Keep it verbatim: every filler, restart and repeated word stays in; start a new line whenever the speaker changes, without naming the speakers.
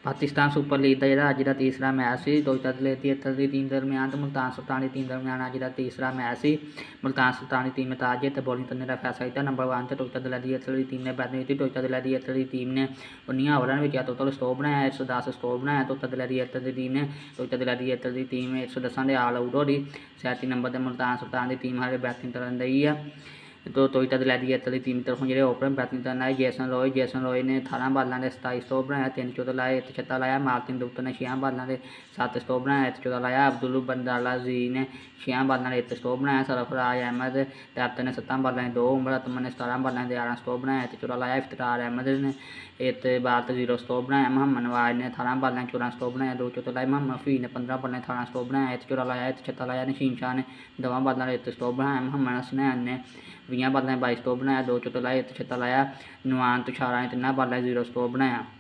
Pakistan super league का ਜਿਹੜਾ ਅੱਜ ਦਾ ਤੀਸਰਾ ਮੈਚ ਸੀ ਟੋਇਟਾ ਦੇ तिहत्तर ਦੀ ਟੀਮ ਦਰਮਿਆਨ ਤੇ ਮੁਲਤਾਨ ਸੁਲਤਾਨ ਦੀ ਟੀਮ ਦਰਮਿਆਨ ਅੱਜ ਦਾ ਤੀਸਰਾ ਮੈਚ ਸੀ। ਮੁਲਤਾਨ ਸੁਲਤਾਨ ਦੀ ਟੀਮ ਨੇ ਤਾਂ ਜਿੱਤ ਬੋਲਿੰਗ ਕਰਨੇ ਦਾ ਫੈਸਲਾ ਕੀਤਾ। ਨੰਬਰ वन ਤੇ ਟੋਇਟਾ ਦੇ तिहत्तर ਦੀ ਟੀਮ ਨੇ ਬੈਟਿੰਗ ਕੀਤੀ। ਟੋਇਟਾ ਦੇ तिहत्तर ਦੀ ਟੀਮ ਨੇ उन्नीस ਓਵਰਾਂ ਵਿੱਚ ਟੋਟਲ ਸਕੋਰ ਬਣਾਇਆ एक सौ दस ਸਕੋਰ ਬਣਾਇਆ। ਟੋਇਟਾ ਦੇ तिहत्तर ਦੀ ਟੀਮ ਨੇ ਟੋਇਟਾ ਦੇ तिहत्तर ਦੀ ਟੀਮ एक सौ दस ਦੇ ਆਲ ਆਊਟ ਹੋ ਰਹੀ। ਸੈਂਤੀ ਨੰਬਰ ਤੇ ਮੁਲਤਾਨ ਸੁਲਤਾਨ ਦੀ ਟੀਮ ਹਾਲੇ ਬੈਟਿੰਗ ਕਰਨ ਰਹੀ ਆ। तो टोयटा ਦੇ तिहत्तर ਦੀ ਟੀਮ ਤਰਫੋਂ ਜਿਹੜੇ ਓਪਨਰ ਬੈਟਿੰਗ ਕਰਨ ਆਏ ਜੇਸਨ ਰॉय ਜੇਸਨ रॉय ਨੇ अठारह ਬਾਲਾਂ ਦੇ सताई ਸਕੋਰ ਬਣਾਇਆ, ਤਿੰਨ ਚੌਕੇ ਲਾਏ, ਇੱਕ ਛੱਕਾ ਲਾਇਆ। ਮਾਰਟਿਨ ਦੁੱਤਰ ਨੇ छह ਬਾਲਾਂ ਦੇ सत्त ਸਕੋਰ ਬਣਾਇਆ, ਇੱਕ ਚੌਕਾ ਲਾਇਆ। ਅਬਦੁਲ ਬੰਦਾਲਾ ਜੀ ਨੇ छह ਬਾਲਾਂ ਦੇ ਇੱਕ ਸਕੋਰ ਬਣਾਇਆ। ਸਰਫਰਾਜ਼ ਅਹਿਮਦ ਕੈਪਟਨ ਨੇ सत्तर ਬਾਲਾਂ ਦੇ ਦੋ, ਉਮਰ ਅਤਮਨ ਨੇ सतारह ਬਾਲਾਂ ਦੇ ग्यारह ਸਕੋਰ ਬਣਾਇਆ, ਇੱਕ ਚੌਕਾ ਲਾਇਆ। ਇਫਤਿਖਾਰ ਅਹਿਮਦ ਨੇ ਇੱਕ ਬਾਲ ਤੇ ਜ਼ੀਰੋ ਸਕੋਰ ਬਣਾਇਆ। ਮੁਹੰਮਦ ਨਵਾਜ਼ ਨੇ अठारह ਬਾਲਾਂ ਦੇ चौदह ਸਕੋਰ ਬਣਾਇਆ, ਦੋ ਚੌਕੇ ਲਾਏ। ਮੁਹੰਮਦ ਹਫੀਜ਼ ਨੇ पंद्रह ਬਾਲਾਂ ਦੇ अठारह ਸਕੋਰ ਬਣਾਇਆ, ਇੱਕ ਚੌਕਾ ਲਾਇਆ, ਇੱਕ ਛੱਕਾ ਲਾਇਆ। ਨਸੀਮ ਸ਼ਾਹ ਨੇ दस ਬਾਲਾਂ ਦੇ ਇੱਕ ਸਕੋਰ ਬਣਾਇਆ। ਮੁਹੰਮਦ ਹਸਨੈਨ ਨੇ बीस ਬਾਲਾਂ ਦੇ बाईस ਸਕੋਰ ਬਣਾਇਆ, ਦੋ ਚੌਕੇ ਲਾਏ, ਇੱਕ ਛੱਕਾ ਲਾਇਆ। ਨਵਾਨ ਤੁਸ਼ਾਰਾ ਨੇ ਤਿੰਨਾਂ ਬਾਲਾਂ ਦੇ ਜ਼ੀਰੋ ਸਕੋਰ ਬਣਾਇਆ।